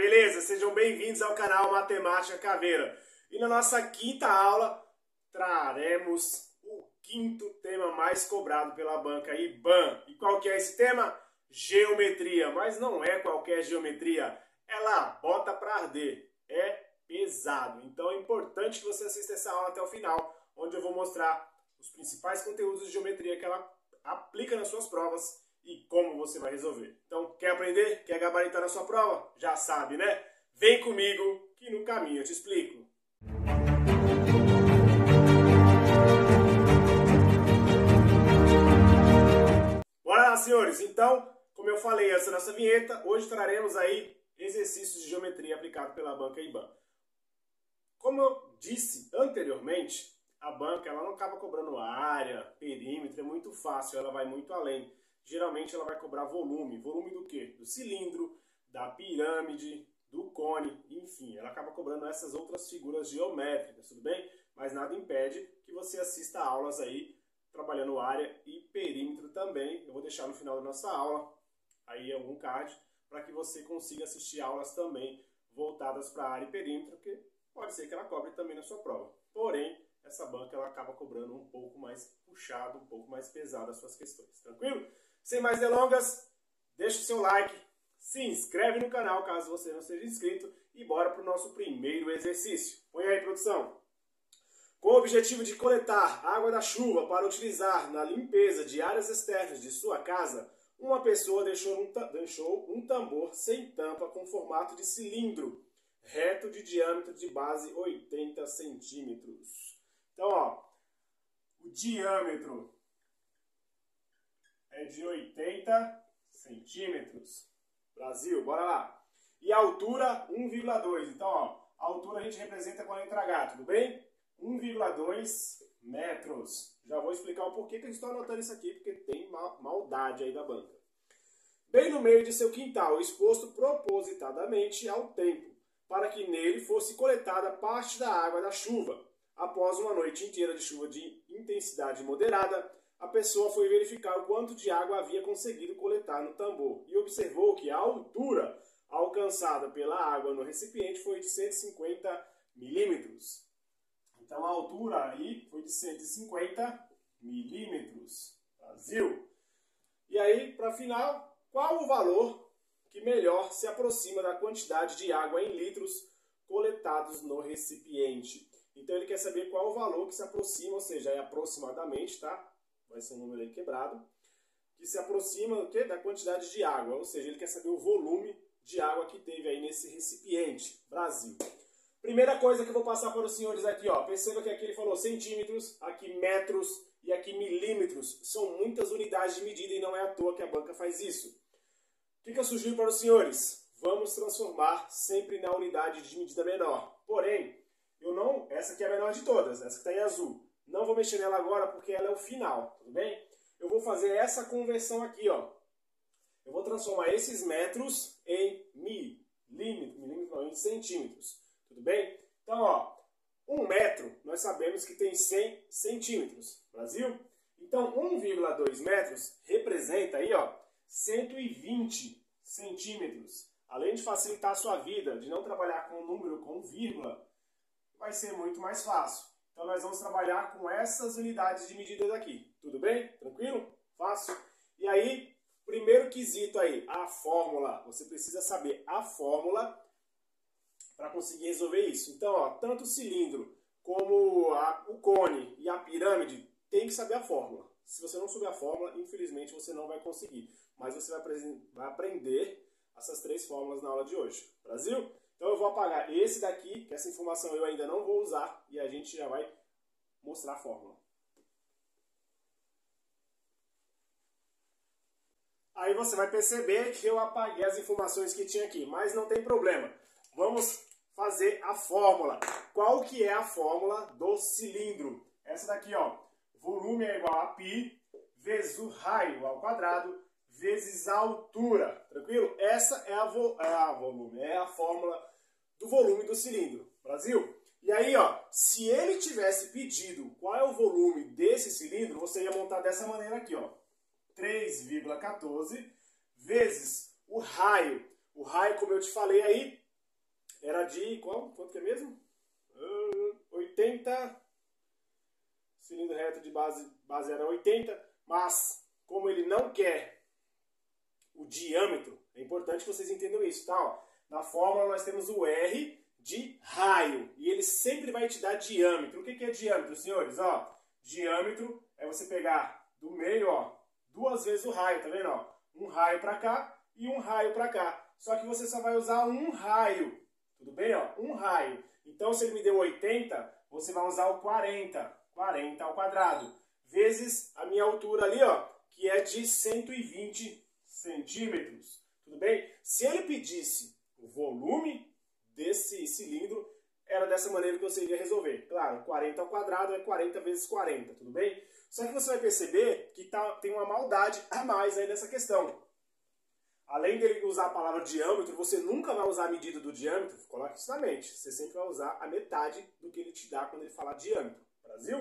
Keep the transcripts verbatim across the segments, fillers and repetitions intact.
beleza? Sejam bem-vindos ao canal Matemática Caveira. E na nossa quinta aula, traremos o quinto tema mais cobrado pela banca IBAN. E qual que é esse tema? Geometria. Mas não é qualquer geometria, ela bota para arder, é pesado. Então é importante que você assista essa aula até o final, onde eu vou mostrar os principais conteúdos de geometria que ela aplica nas suas provas e como você vai resolver. Então, quer aprender? Quer gabaritar na sua prova? Já sabe, né? Vem comigo que no caminho eu te explico. Bora lá, senhores! Então, como eu falei antes da nossa vinheta, hoje traremos aí exercícios de geometria aplicado pela banca IBAN. Como eu disse anteriormente, a banca ela não acaba cobrando área, perímetro, é muito fácil, ela vai muito além. Geralmente ela vai cobrar volume. Volume do quê? Do cilindro, da pirâmide, do cone, enfim. Ela acaba cobrando essas outras figuras geométricas, tudo bem? Mas nada impede que você assista aulas aí, trabalhando área e perímetro também. Eu vou deixar no final da nossa aula, aí algum card, para que você consiga assistir aulas também voltadas para área e perímetro, porque pode ser que ela cobre também na sua prova. Porém, essa banca ela acaba cobrando um pouco mais puxado, um pouco mais pesado as suas questões, tranquilo? Sem mais delongas, deixa o seu like, se inscreve no canal caso você não seja inscrito e bora para o nosso primeiro exercício. Põe aí, produção. Com o objetivo de coletar água da chuva para utilizar na limpeza de áreas externas de sua casa, uma pessoa deixou um, deixou um tambor sem tampa com formato de cilindro, reto de diâmetro de base oitenta centímetros. Então, ó, o diâmetro é de oitenta centímetros. Brasil, bora lá. E a altura, um vírgula dois. Então, ó, a altura a gente representa com a letra H, tudo bem? um vírgula dois metros. Já vou explicar o porquê que eu estou anotando isso aqui, porque tem maldade aí da banca. Bem no meio de seu quintal, exposto propositadamente ao tempo, para que nele fosse coletada parte da água da chuva. Após uma noite inteira de chuva de intensidade moderada, a pessoa foi verificar o quanto de água havia conseguido coletar no tambor e observou que a altura alcançada pela água no recipiente foi de cento e cinquenta milímetros. Então a altura aí foi de cento e cinquenta milímetros. Brasil! E aí, para final, qual o valor que melhor se aproxima da quantidade de água em litros coletados no recipiente? Então ele quer saber qual o valor que se aproxima, ou seja, é aproximadamente, tá? Vai ser um número aí quebrado, que se aproxima do quê? Da quantidade de água, ou seja, ele quer saber o volume de água que teve aí nesse recipiente. Brasil. Primeira coisa que eu vou passar para os senhores aqui, ó. Perceba que aqui ele falou centímetros, aqui metros e aqui milímetros. São muitas unidades de medida e não é à toa que a banca faz isso. O que, que eu sugiro para os senhores? Vamos transformar sempre na unidade de medida menor. Porém, eu não, essa aqui é a menor de todas, essa que está em azul. Não vou mexer nela agora porque ela é o final, tudo bem? Eu vou fazer essa conversão aqui, ó. Eu vou transformar esses metros em milímetros, milímetros não, em centímetros, tudo bem? Então, ó, um metro, nós sabemos que tem cem centímetros, Brasil? Então, um vírgula dois metros representa aí, ó, cento e vinte centímetros. Além de facilitar a sua vida, de não trabalhar com número, com vírgula, vai ser muito mais fácil. Então nós vamos trabalhar com essas unidades de medida daqui. Tudo bem? Tranquilo? Fácil? E aí, primeiro quesito aí, a fórmula. Você precisa saber a fórmula para conseguir resolver isso. Então, ó, tanto o cilindro como a, o cone e a pirâmide tem que saber a fórmula. Se você não souber a fórmula, infelizmente você não vai conseguir. Mas você vai, vai aprender essas três fórmulas na aula de hoje. Brasil? Então eu vou apagar esse daqui, que essa informação eu ainda não vou usar, e a gente já vai mostrar a fórmula. Aí você vai perceber que eu apaguei as informações que tinha aqui, mas não tem problema. Vamos fazer a fórmula. Qual que é a fórmula do cilindro? Essa daqui, ó. Volume é igual a π vezes o raio ao quadrado vezes a altura, tranquilo? Essa é a, vo é a volume, é a fórmula do volume do cilindro, Brasil? E aí, ó, se ele tivesse pedido qual é o volume desse cilindro, você ia montar dessa maneira aqui, ó. três vírgula quatorze vezes o raio. O raio, como eu te falei aí, era de, qual? Quanto que é mesmo? Uh, oitenta, cilindro reto de base, base era oitenta, mas como ele não quer o diâmetro, é importante que vocês entendam isso, tá? Ó, na fórmula nós temos o R de raio, e ele sempre vai te dar diâmetro. O que que é diâmetro, senhores? Ó, diâmetro é você pegar do meio, ó, duas vezes o raio, tá vendo? Ó, um raio para cá e um raio para cá. Só que você só vai usar um raio, tudo bem? Ó, um raio. Então, se ele me deu oitenta, você vai usar o quarenta, quarenta ao quadrado, vezes a minha altura ali, ó, que é de cento e vinte centímetros, tudo bem? Se ele pedisse o volume desse cilindro, era dessa maneira que você iria resolver. Claro, quarenta ao quadrado é quarenta vezes quarenta, tudo bem? Só que você vai perceber que tá, tem uma maldade a mais aí nessa questão. Além dele usar a palavra diâmetro, você nunca vai usar a medida do diâmetro, coloque isso na mente. Você sempre vai usar a metade do que ele te dá quando ele falar diâmetro. Brasil?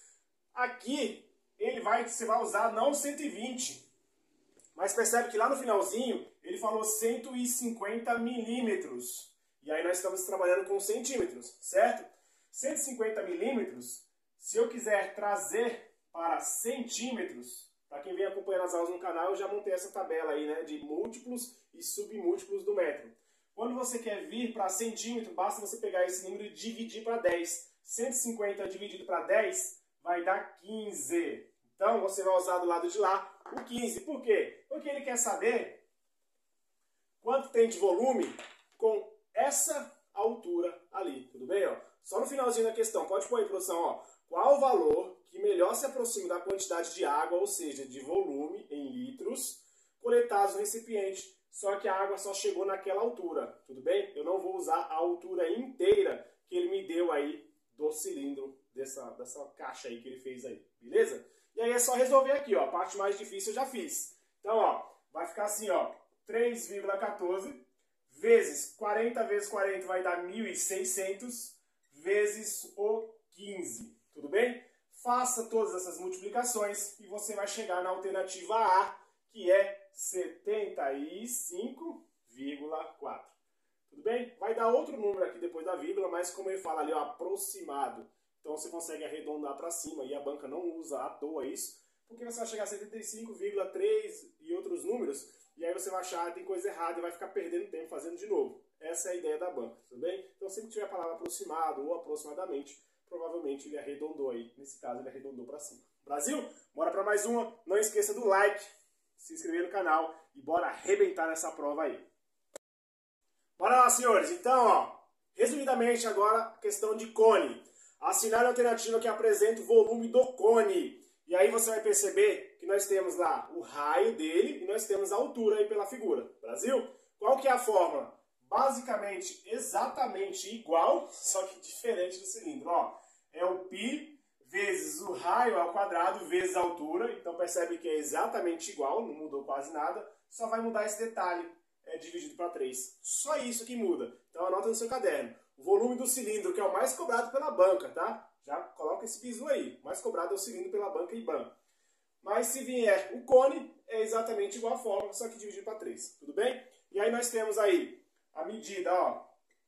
Aqui, ele vai, você vai usar não cento e vinte, mas percebe que lá no finalzinho, ele falou cento e cinquenta milímetros. E aí nós estamos trabalhando com centímetros, certo? cento e cinquenta milímetros, se eu quiser trazer para centímetros, para quem vem acompanhando as aulas no canal, eu já montei essa tabela aí, né, de múltiplos e submúltiplos do metro. Quando você quer vir para centímetro, basta você pegar esse número e dividir para dez. cento e cinquenta dividido para dez vai dar quinze. Então, você vai usar do lado de lá o quinze. Por quê? Porque ele quer saber quanto tem de volume com essa altura ali, tudo bem? Ó? Só no finalzinho da questão, pode pôr aí, produção, ó, qual o valor que melhor se aproxima da quantidade de água, ou seja, de volume em litros, coletados no recipiente, só que a água só chegou naquela altura, tudo bem? Eu não vou usar a altura inteira que ele me deu aí do cilindro, dessa, dessa caixa aí que ele fez aí, beleza? E aí é só resolver aqui, ó, a parte mais difícil eu já fiz. Então, ó, vai ficar assim, ó, três vírgula quatorze vezes quarenta vezes quarenta vai dar mil e seiscentos vezes o quinze, tudo bem? Faça todas essas multiplicações e você vai chegar na alternativa A, que é setenta e cinco vírgula quatro. Tudo bem? Vai dar outro número aqui depois da vírgula, mas como ele fala ali, ó, aproximado. Então você consegue arredondar para cima e a banca não usa à toa isso, porque você vai chegar a setenta e cinco vírgula três e outros números, e aí você vai achar que tem coisa errada e vai ficar perdendo tempo fazendo de novo. Essa é a ideia da banca, tudo bem? Então sempre que tiver a palavra aproximado ou aproximadamente, provavelmente ele arredondou aí. Nesse caso ele arredondou para cima. Brasil? Bora para mais uma. Não esqueça do like, se inscrever no canal e bora arrebentar nessa prova aí. Bora lá, senhores. Então, ó, resumidamente agora a questão de cone. Assinale a alternativa que apresenta o volume do cone. E aí você vai perceber que nós temos lá o raio dele e nós temos a altura aí pela figura. Brasil? Qual que é a fórmula? Basicamente exatamente igual, só que diferente do cilindro. Ó, é o π vezes o raio ao quadrado vezes a altura. Então percebe que é exatamente igual, não mudou quase nada. Só vai mudar esse detalhe, é dividido para três. Só isso que muda. Então anota no seu caderno. O volume do cilindro, que é o mais cobrado pela banca, tá? Já coloca esse bizu aí. O mais cobrado é o cilindro pela banca e ban. Mas se vier o cone, é exatamente igual a fórmula, só que dividido para três. Tudo bem? E aí nós temos aí a medida, ó,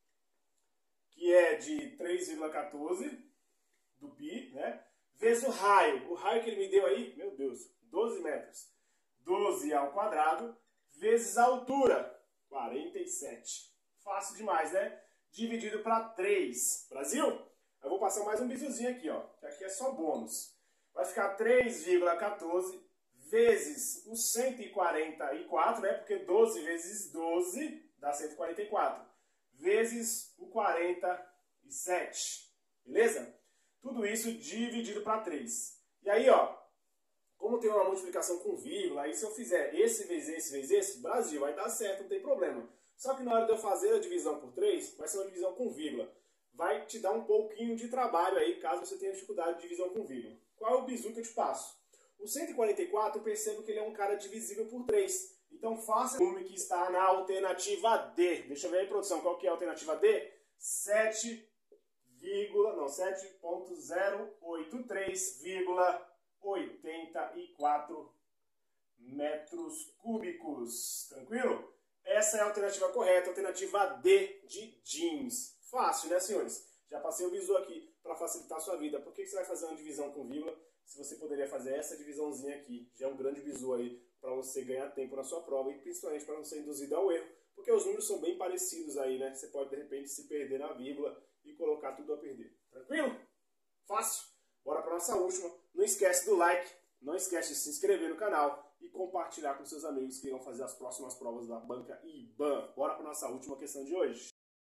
que é de três vírgula quatorze do π, né? Vezes o raio. O raio que ele me deu aí, meu Deus, doze metros. doze ao quadrado, vezes a altura, quarenta e sete. Fácil demais, né? Dividido para três. Brasil? Eu vou passar mais um bizuzinho aqui, ó. Que aqui é só bônus. Vai ficar três vírgula quatorze vezes o cento e quarenta e quatro, né? Porque doze vezes doze dá cento e quarenta e quatro. Vezes o quarenta e sete. Beleza? Tudo isso dividido para três. E aí, ó, como tem uma multiplicação com vírgula, aí se eu fizer esse vezes esse vezes esse, Brasil, vai dar certo, não tem problema. Só que na hora de eu fazer a divisão por três, vai ser uma divisão com vírgula. Vai te dar um pouquinho de trabalho aí, caso você tenha dificuldade de divisão com vírgula. Qual é o bizu que eu te passo? O cento e quarenta e quatro, eu percebo que ele é um cara divisível por três. Então faça o volume que está na alternativa D. Deixa eu ver aí, produção, qual que é a alternativa D? sete, não, sete ponto zero oito três vírgula oitenta e quatro metros cúbicos. Tranquilo? Essa é a alternativa correta, alternativa D de jeans. Fácil, né, senhores? Já passei o bizu aqui para facilitar a sua vida. Por que você vai fazer uma divisão com vírgula se você poderia fazer essa divisãozinha aqui? Já é um grande bizu aí para você ganhar tempo na sua prova e principalmente para não ser induzido ao erro, porque os números são bem parecidos aí, né? Você pode de repente se perder na vírgula e colocar tudo a perder. Tranquilo? Fácil? Bora para nossa última. Não esquece do like, não esquece de se inscrever no canal e compartilhar com seus amigos que irão fazer as próximas provas da banca IBAN. Bora para nossa última questão de hoje.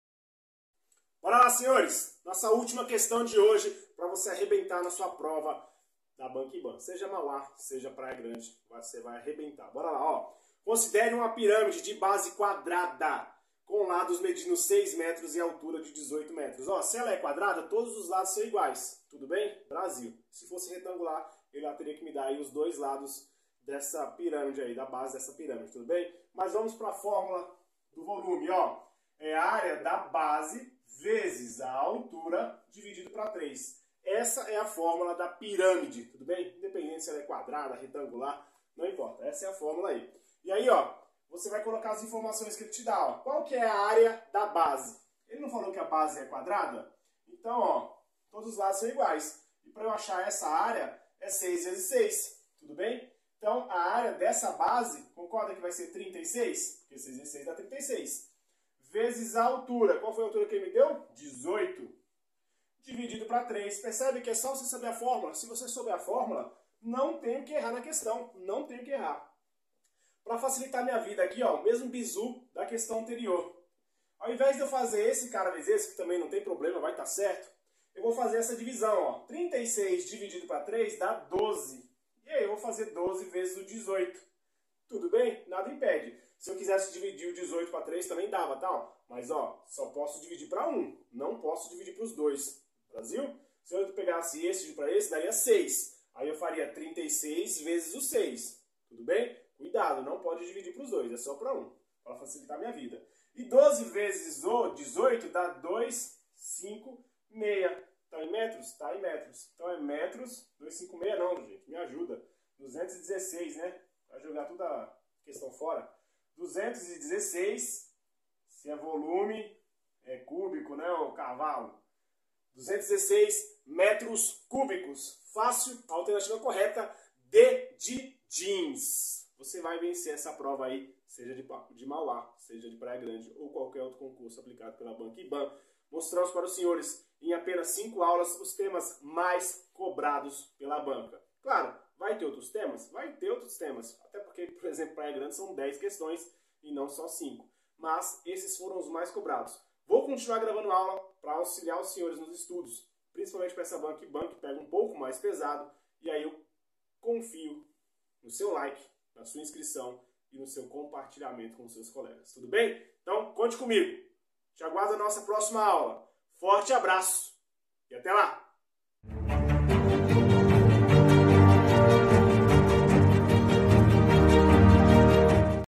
Bora lá, senhores! Nossa última questão de hoje para você arrebentar na sua prova da banca IBAN. Seja Mauá, seja Praia Grande, você vai arrebentar. Bora lá, ó. Considere uma pirâmide de base quadrada, com lados medindo seis metros e altura de dezoito metros. Ó, se ela é quadrada, todos os lados são iguais. Tudo bem? Brasil. Se fosse retangular, ele já teria que me dar aí os dois lados dessa pirâmide aí, da base dessa pirâmide, tudo bem? Mas vamos para a fórmula do volume, ó. É a área da base vezes a altura dividido para três. Essa é a fórmula da pirâmide, tudo bem? Independente se ela é quadrada, retangular, não importa. Essa é a fórmula aí. E aí, ó, você vai colocar as informações que ele te dá, ó. Qual que é a área da base? Ele não falou que a base é quadrada? Então, ó, todos os lados são iguais. E para eu achar essa área, é seis vezes seis, tudo bem? Então, a área dessa base, concorda que vai ser trinta e seis? Porque seis vezes seis dá trinta e seis. Vezes a altura. Qual foi a altura que ele me deu? dezoito. Dividido para três. Percebe que é só você saber a fórmula? Se você souber a fórmula, não tem que errar na questão. Não tem que errar. Para facilitar minha vida aqui, ó, o mesmo bizu da questão anterior. Ao invés de eu fazer esse cara vezes esse, que também não tem problema, vai estar certo, eu vou fazer essa divisão, ó. trinta e seis dividido para três dá doze. E aí eu vou fazer doze vezes o dezoito. Tudo bem? Nada impede. Se eu quisesse dividir o dezoito para três também dava, tá? Mas, ó, só posso dividir para um. Não posso dividir para os dois. Brasil? Se eu pegasse esse para esse, daria seis. Aí eu faria trinta e seis vezes o seis. Tudo bem? Cuidado, não pode dividir para os dois. É só para um. Para facilitar a minha vida. E doze vezes o dezoito dá dois, cinco, seis. Tá em metros? Tá em metros. Então é metros. duzentos e cinquenta e seis não, gente. Me ajuda. duzentos e dezesseis, né? Vai jogar toda a questão fora. duzentos e dezesseis, se é volume, é cúbico, né, o cavalo. duzentos e dezesseis metros cúbicos. Fácil, a alternativa correta, D de jeans. Você vai vencer essa prova aí, seja de, de Mauá, seja de Praia Grande ou qualquer outro concurso aplicado pela banca IBAN. Mostramos para os senhores, em apenas cinco aulas, os temas mais cobrados pela banca. Claro, vai ter outros temas? Vai ter outros temas. Até porque, por exemplo, Praia Grande são dez questões e não só cinco. Mas esses foram os mais cobrados. Vou continuar gravando aula para auxiliar os senhores nos estudos. Principalmente para essa banca IBAN, que pega um pouco mais pesado. E aí eu confio no seu like, na sua inscrição e no seu compartilhamento com os seus colegas. Tudo bem? Então, conte comigo. Te aguardo na nossa próxima aula. Forte abraço e até lá!